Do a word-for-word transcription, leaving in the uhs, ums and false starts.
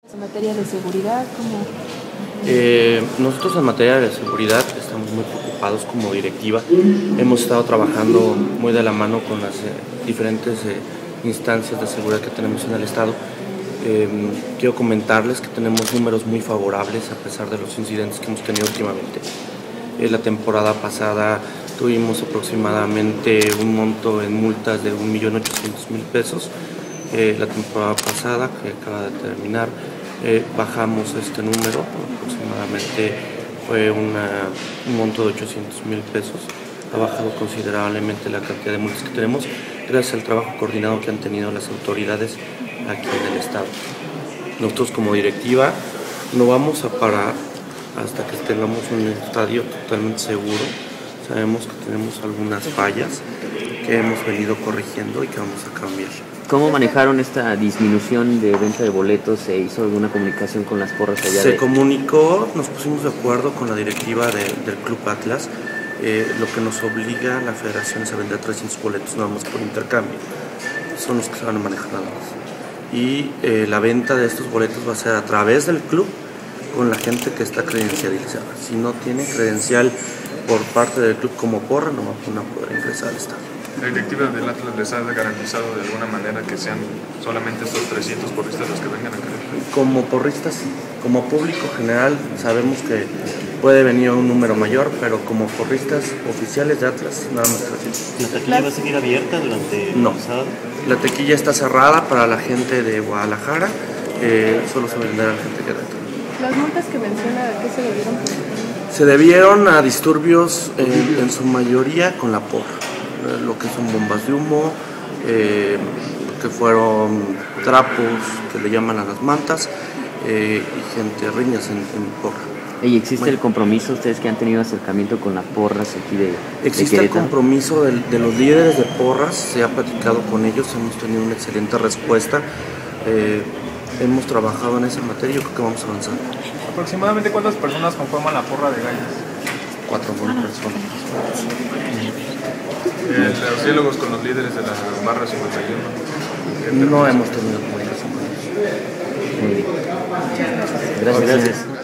En materia de seguridad, ¿cómo? Eh, nosotros en materia de seguridad estamos muy preocupados como directiva. Hemos estado trabajando muy de la mano con las eh, diferentes eh, instancias de seguridad que tenemos en el estado. Eh, quiero comentarles que tenemos números muy favorables a pesar de los incidentes que hemos tenido últimamente. Eh, la temporada pasada tuvimos aproximadamente un monto en multas de un millón ochocientos mil pesos. Eh, la temporada pasada, que acaba de terminar, eh, bajamos este número, aproximadamente fue una, un monto de ochocientos mil pesos. Ha bajado considerablemente la cantidad de multas que tenemos gracias al trabajo coordinado que han tenido las autoridades aquí en el estado. Nosotros como directiva no vamos a parar hasta que tengamos un estadio totalmente seguro. Sabemos que tenemos algunas fallas que hemos venido corrigiendo y que vamos a cambiar. ¿Cómo manejaron esta disminución de venta de boletos? ¿Se hizo alguna comunicación con las porras allá? Se de... comunicó, nos pusimos de acuerdo con la directiva de, del Club Atlas, eh, lo que nos obliga a la federación es a vender trescientos boletos nada más por intercambio. Son los que se van a manejar nada más. Y eh, la venta de estos boletos va a ser a través del club con la gente que está credencializada. Si no tiene credencial por parte del club como porra, no van a poder ingresar al estadio. ¿La directiva del Atlas les ha garantizado de alguna manera que sean solamente estos trescientos porristas los que vengan a Querétaro? Como porristas, como público general, sabemos que puede venir un número mayor, pero como porristas oficiales de Atlas, nada más trescientos. ¿La taquilla va a seguir abierta durante no. el sábado? La taquilla está cerrada para la gente de Guadalajara, eh, solo se venderá a la gente de Querétaro. Las multas que menciona, ¿a qué se debieron? Se debieron a disturbios eh, en su mayoría con la porra. Lo que son bombas de humo, eh, que fueron trapos que le llaman a las mantas, eh, y gente riñas en, en porra. ¿Y existe bueno, el compromiso, ustedes que han tenido acercamiento con las porras aquí de, existe de el compromiso de, de los líderes de porras, se ha platicado con ellos, hemos tenido una excelente respuesta, eh, hemos trabajado en esa materia y yo creo que vamos avanzando. ¿Aproximadamente cuántas personas conforman la porra de gallos? Cuatro mil personas. Eh, los diálogos con los líderes de la barra cincuenta y uno. No hemos tenido comunicación con ellos. Gracias. Gracias.